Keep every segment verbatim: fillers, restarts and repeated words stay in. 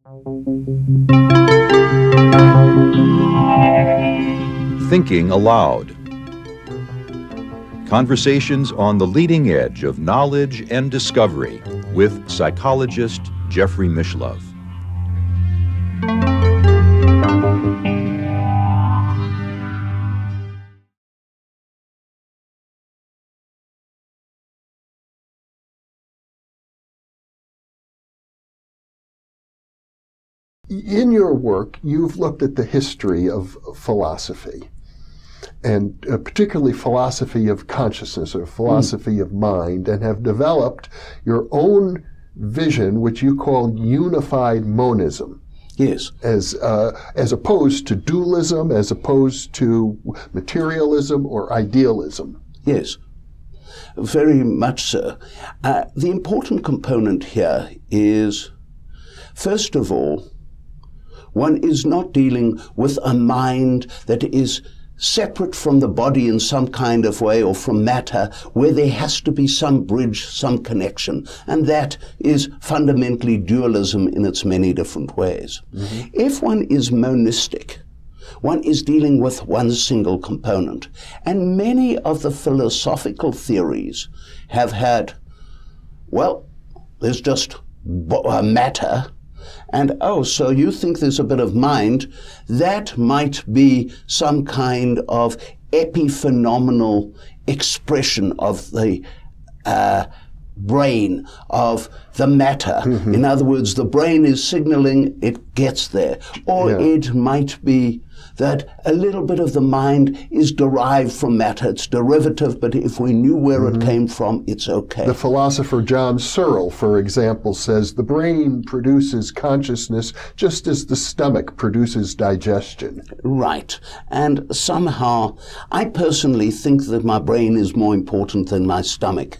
Thinking Aloud. Conversations on the leading edge of knowledge and discovery with psychologist Jeffrey Mishlove. In your work, you've looked at the history of philosophy, and uh, particularly philosophy of consciousness or philosophy mm. of mind, and have developed your own vision, which you call unified monism. Yes. As, uh, as opposed to dualism, as opposed to materialism or idealism. Yes, very much so. Uh, the important component here is, first of all, one is not dealing with a mind that is separate from the body in some kind of way or from matter, where there has to be some bridge, some connection. And that is fundamentally dualism in its many different ways. Mm-hmm. If one is monistic, one is dealing with one single component. And many of the philosophical theories have had, well, there's just matter. And, oh, so you think there's a bit of mind? That might be some kind of epiphenomenal expression of the uh, brain, of the matter. Mm-hmm. In other words, the brain is signaling it gets there. Or yeah. it might be that a little bit of the mind is derived from matter. It's derivative, but if we knew where mm-hmm. it came from, it's okay. The philosopher John Searle, for example, says the brain produces consciousness just as the stomach produces digestion. Right. And somehow, I personally think that my brain is more important than my stomach.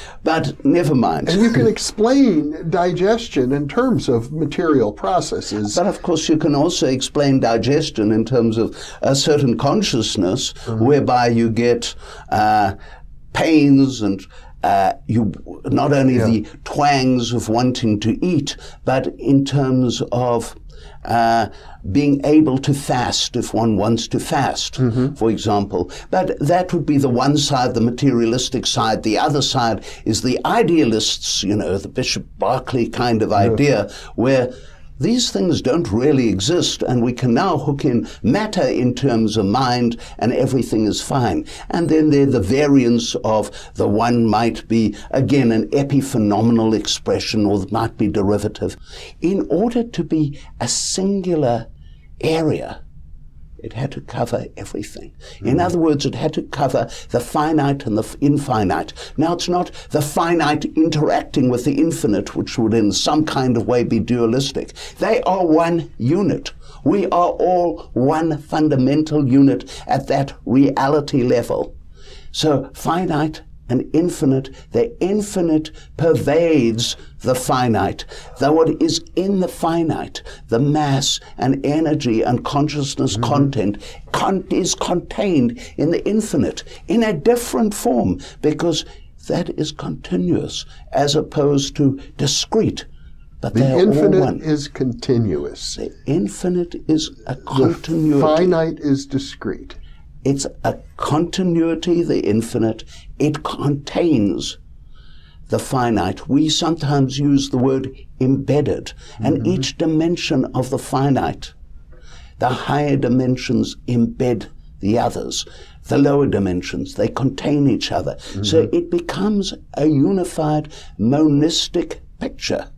But never mind. And you can explain digestion in terms of material processes. But of course, you can also explain digestion in terms of a certain consciousness, mm-hmm. whereby you get uh, pains and uh, you not only yeah. the twangs of wanting to eat, but in terms of Uh, being able to fast if one wants to fast, mm-hmm. for example. But that would be the one side, the materialistic side. The other side is the idealists, you know, the Bishop Berkeley kind of idea, yeah. where these things don't really exist, and we can now hook in matter in terms of mind, and everything is fine. And then there the variance of the one might be, again, an epiphenomenal expression, or it might be derivative. In order to be a singular area, it had to cover everything. Mm. In other words, it had to cover the finite and the infinite. Now, it's not the finite interacting with the infinite, which would in some kind of way be dualistic. They are one unit. We are all one fundamental unit at that reality level. So finite and infinite, the infinite pervades the finite. Though what is in the finite, the mass and energy and consciousness mm-hmm. content, con- is contained in the infinite in a different form, because that is continuous as opposed to discrete. But the infinite is continuous. The infinite is a continuity. The finite is discrete. It's a continuity, the infinite. It contains the finite. We sometimes use the word embedded, and mm-hmm. each dimension of the finite, the higher dimensions embed the others. The lower dimensions, they contain each other. Mm-hmm. So it becomes a unified monistic picture.